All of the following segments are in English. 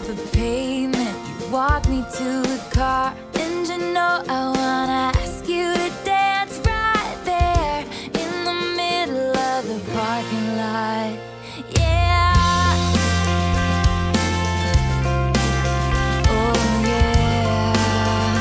the pavement, you walk me to the car. And you know I wanna ask you to dance right there in the middle of the parking lot. Yeah. Oh yeah.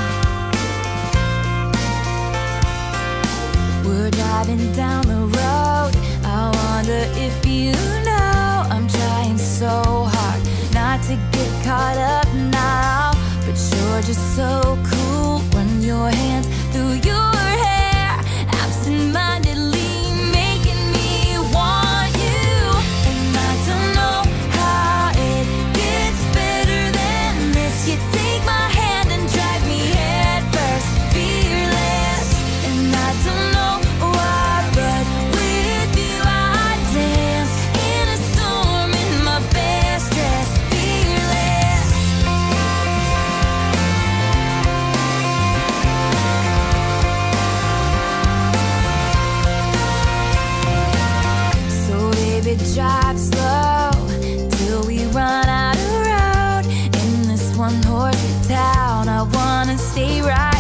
We're driving down the road. I wonder if you know I'm trying so hard not to get caught up now, but you're just so cool. Run your hands through your hair, absentmindedly making me want you. And I don't know how it gets better than this. You take my hand and drive me headfirst, fearless. And I don't know why, but with you I dance in a storm in my best dress, fearless. So baby, drive slow till we run out of road in this one-horse town. I wanna stay right